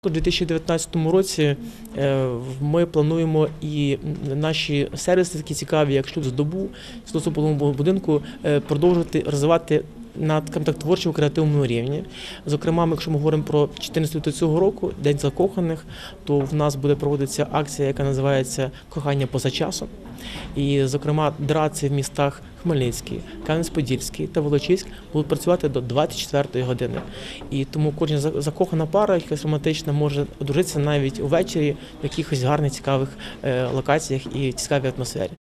У 2019 році ми плануємо і наші сервіси такі цікаві, як «Шлюб з добу», в житлово-побутовому будинку, продовжувати розвивати на творчому креативному рівні. Зокрема, якщо ми говоримо про 14 лютого цього року, День закоханих, то в нас буде проводитися акція, яка називається «Кохання поза часом». І, зокрема, драци в містах Хмельницький, Кам'янець-Подільський та Волочиськ будуть працювати до 24-ї години. І тому кожна закохана пара, якась романтична, може одружитися навіть увечері в якихось гарних, цікавих локаціях і цікавій атмосфері.